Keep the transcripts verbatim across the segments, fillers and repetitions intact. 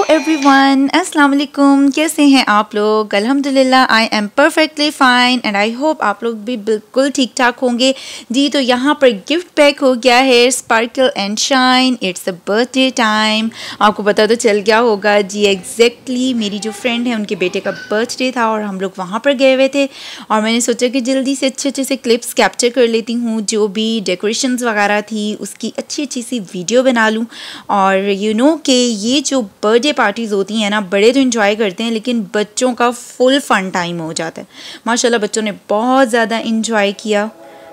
Everyone, अस्सलाम वालेकुम। कैसे हैं आप लोग? अल्हम्दुलिल्लाह I am perfectly fine and I hope आप लोग भी बिल्कुल ठीक ठाक होंगे जी। तो यहाँ पर गिफ्ट पैक हो गया है sparkle and shine. It's a birthday time. आपको पता तो चल गया होगा जी। एग्जैक्टली मेरी जो फ्रेंड है उनके बेटे का बर्थडे था और हम लोग वहाँ पर गए हुए थे और मैंने सोचा कि जल्दी से अच्छे अच्छे से क्लिप्स कैप्चर कर लेती हूँ, जो भी डेकोरेशंस वगैरह थी उसकी अच्छी अच्छी सी वीडियो बना लूँ। और यू नो कि ये जो बर्थडे पार्टीज़ होती हैं ना, बड़े तो इन्जॉय करते हैं लेकिन बच्चों का फुल फन टाइम हो जाता है। माशाल्लाह बच्चों ने बहुत ज़्यादा इन्जॉय किया।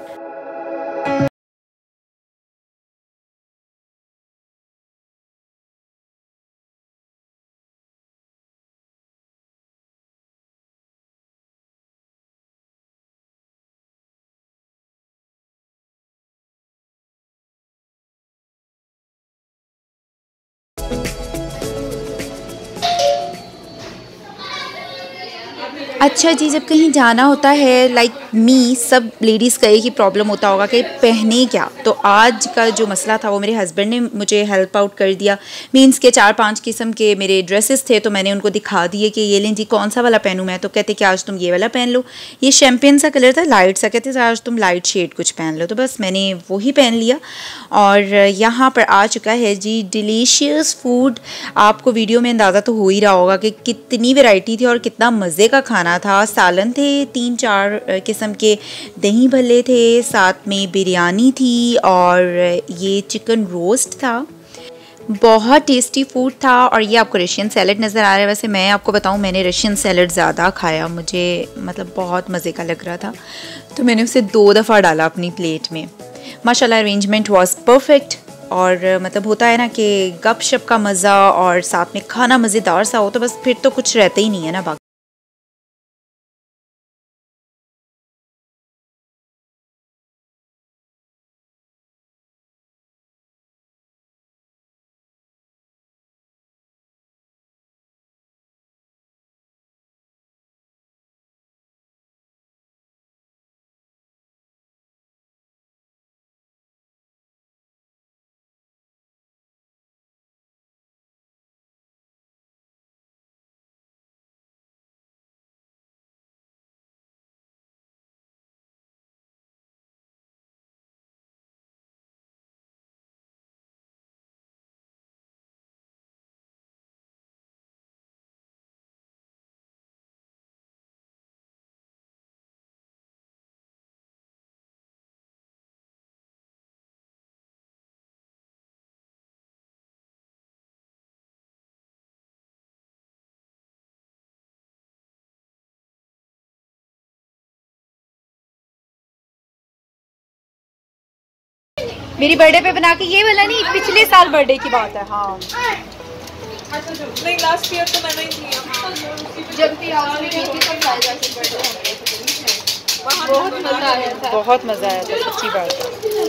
अच्छा जी, जब कहीं जाना होता है लाइक मी, सब लेडीज़ का एक ही प्रॉब्लम होता होगा कि पहने क्या। तो आज का जो मसला था वो मेरे हस्बैंड ने मुझे हेल्प आउट कर दिया। मींस के चार पांच किस्म के मेरे ड्रेसेस थे तो मैंने उनको दिखा दिए कि ये लें जी, कौन सा वाला पहनूँ मैं। तो कहते कि आज तुम ये वाला पहन लो, ये शैम्पेन सा कलर था, लाइट सा, कहते आज तुम लाइट शेड कुछ पहन लो। तो बस मैंने वही पहन लिया और यहाँ पर आ चुका है जी डिलीशियस फूड। आपको वीडियो में अंदाज़ा तो हो ही रहा होगा कि कितनी वैरायटी थी और कितना मज़े का खाना था। सालन थे तीन चार किस्म के, दही भल्ले थे, साथ में बिरयानी थी और ये चिकन रोस्ट था। बहुत टेस्टी फूड था। और ये आपको रशियन सैलड नज़र आ रहा है। वैसे मैं आपको बताऊं, मैंने रशियन सैलड ज़्यादा खाया, मुझे मतलब बहुत मज़े का लग रहा था तो मैंने उसे दो दफ़ा डाला अपनी प्लेट में। माशाल्लाह अरेंजमेंट वाज परफेक्ट। और मतलब होता है ना कि गप शप का मज़ा और साथ में खाना मज़ेदार सा हो तो बस फिर तो कुछ रहता ही नहीं है ना बाकी। मेरी बर्थडे पे बना के ये वाला नहीं, पिछले साल बर्थडे की बात है। हाँ नहीं, लास्ट ईयर तो मैंने ही किया जब भी हाउस में की थी तब साइजा से बर्थडे हम गए थे। बहुत मजा आया था, बहुत मज़ा आया था, सच्ची बात है।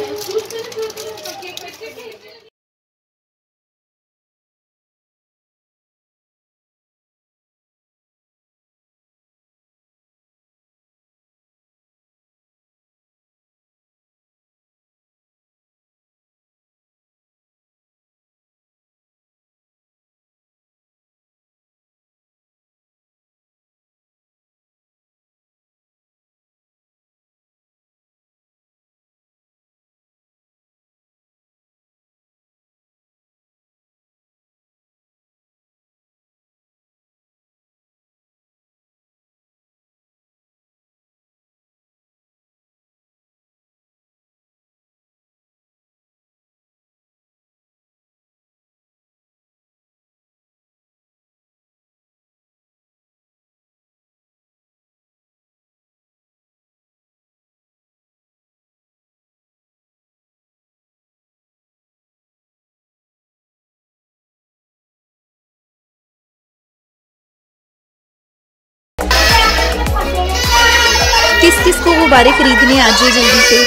किस किस को गुब्बारे खरीदने आ जाए जल्दी से।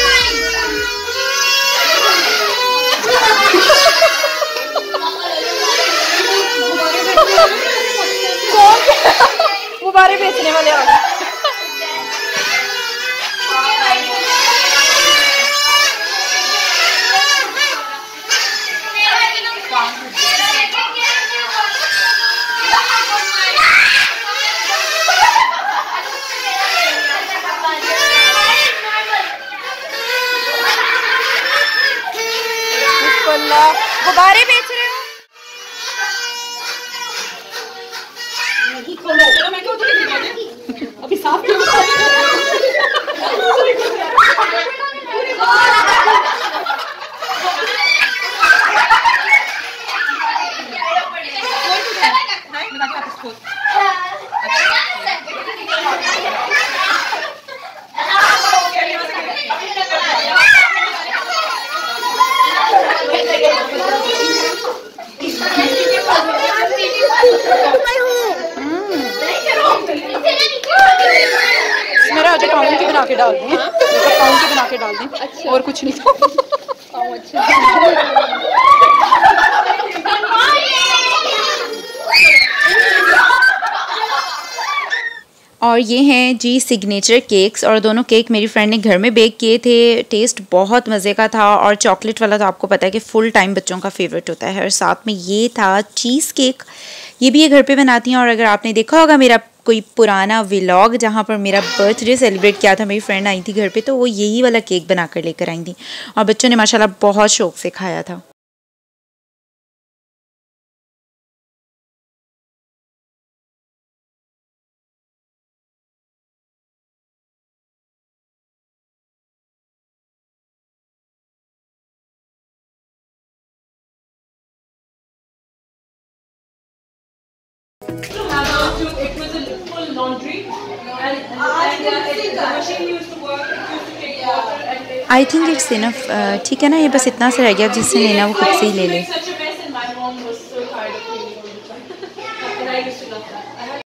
गुब्बारे बेचने वाले आ गए। अल्लाह, गुब्बारे बेच रहे हो? अभी साफ मेरा आज पाउंड की बना के डाल दें, पाउंड की बना के डाल दें। अच्छा। और कुछ नहीं तो अच्छा। और ये हैं जी सिग्नेचर केक्स, और दोनों केक मेरी फ्रेंड ने घर में बेक किए थे। टेस्ट बहुत मज़े का था, और चॉकलेट वाला तो आपको पता है कि फ़ुल टाइम बच्चों का फेवरेट होता है। और साथ में ये था चीज़ केक, ये भी ये घर पे बनाती हैं। और अगर आपने देखा होगा मेरा कोई पुराना व्लॉग जहाँ पर मेरा बर्थडे सेलिब्रेट किया था, मेरी फ्रेंड आई थी घर पे, तो वो यही वाला केक बना कर लेकर आई थी, और बच्चों ने माशाल्लाह बहुत शौक से खाया था। It was a full laundry, and the machine used to work. It used to take water and I think it's enough, ठीक है ना, ये बस इतना सा रह गया, अब जिससे लेना वो खुद से ही ले ले। such a mess, and my mom was so tired of cleaning all the time. But I used to love that. I had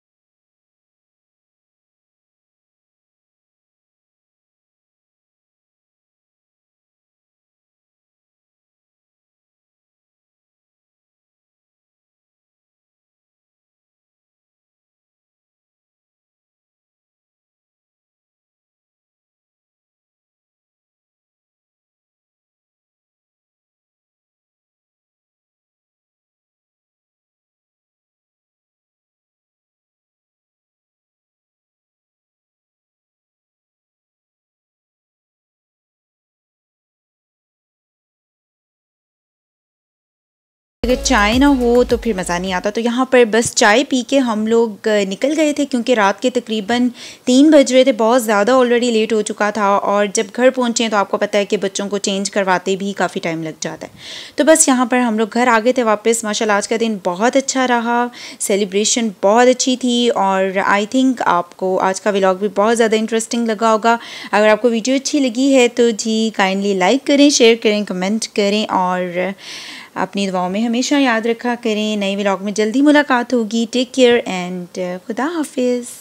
अगर चाय ना हो तो फिर मज़ा नहीं आता। तो यहाँ पर बस चाय पी के हम लोग निकल गए थे, क्योंकि रात के तकरीबन तीन बज रहे थे, बहुत ज़्यादा ऑलरेडी लेट हो चुका था। और जब घर पहुँचे तो आपको पता है कि बच्चों को चेंज करवाते भी काफ़ी टाइम लग जाता है। तो बस यहाँ पर हम लोग घर आ गए थे वापस। माशाल्लाह आज का दिन बहुत अच्छा रहा, सेलिब्रेशन बहुत अच्छी थी, और आई थिंक आपको आज का व्लॉग भी बहुत ज़्यादा इंटरेस्टिंग लगा होगा। अगर आपको वीडियो अच्छी लगी है तो जी काइंडली लाइक करें, शेयर करें, कमेंट करें, और अपनी दुआओं में हमेशा याद रखा करें। नए व्लॉग में जल्दी मुलाकात होगी। टेक केयर एंड खुदा हाफिज़।